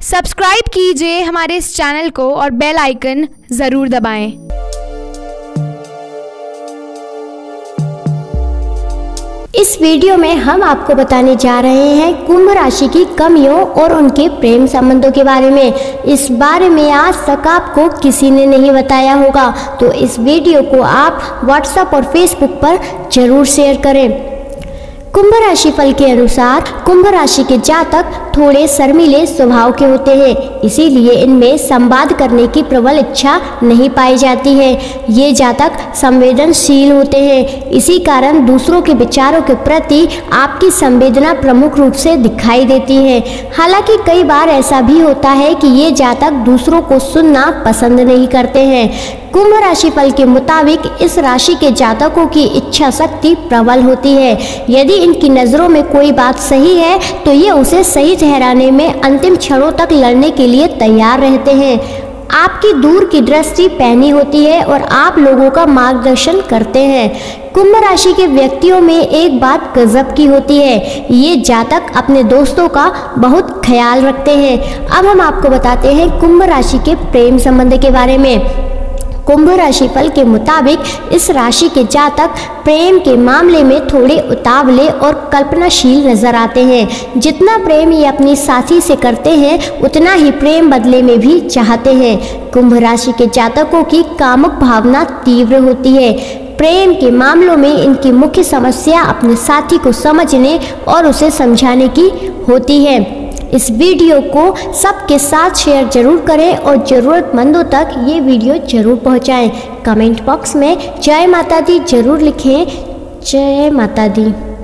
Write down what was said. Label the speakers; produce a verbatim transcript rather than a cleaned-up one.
Speaker 1: Subscribe कीजिए हमारे इस चैनल को और बेल आइकन ज़रूर दबाएं।
Speaker 2: इस वीडियो में हम आपको बताने जा रहे हैं कुंभ राशि की कमियों और उनके प्रेम संबंधों के बारे में। इस बारे में आज तक आपको किसी ने नहीं बताया होगा, तो इस वीडियो को आप व्हाट्सएप और फेसबुक पर जरूर शेयर करें। कुंभ राशि फल के अनुसार कुंभ राशि के जातक थोड़े शर्मीले स्वभाव के होते हैं, इसीलिए इनमें संवाद करने की प्रबल इच्छा नहीं पाई जाती है। ये जातक संवेदनशील होते हैं, इसी कारण दूसरों के विचारों के प्रति आपकी संवेदना प्रमुख रूप से दिखाई देती है। हालांकि कई बार ऐसा भी होता है कि ये जातक दूसरों को सुनना पसंद नहीं करते हैं। कुंभ राशि फल के मुताबिक इस राशि के जातकों की इच्छा शक्ति प्रबल होती है। यदि इनकी नज़रों में कोई बात सही है तो ये उसे सही ठहराने में अंतिम क्षणों तक लड़ने के लिए तैयार रहते हैं। आपकी दूर की दृष्टि पैनी होती है और आप लोगों का मार्गदर्शन करते हैं। कुंभ राशि के व्यक्तियों में एक बात गजब की होती है, ये जातक अपने दोस्तों का बहुत ख्याल रखते हैं। अब हम आपको बताते हैं कुंभ राशि के प्रेम संबंध के बारे में। कुंभ राशि फल के मुताबिक इस राशि के जातक प्रेम के मामले में थोड़े उतावले और कल्पनाशील नजर आते हैं। जितना प्रेम ये अपनी साथी से करते हैं उतना ही प्रेम बदले में भी चाहते हैं। कुंभ राशि के जातकों की कामुक भावना तीव्र होती है। प्रेम के मामलों में इनकी मुख्य समस्या अपने साथी को समझने और उसे समझाने की होती है। इस वीडियो को सबके साथ शेयर जरूर करें और ज़रूरतमंदों तक ये वीडियो जरूर पहुंचाएं। कमेंट बॉक्स में जय माता दी जरूर लिखें। जय माता दी।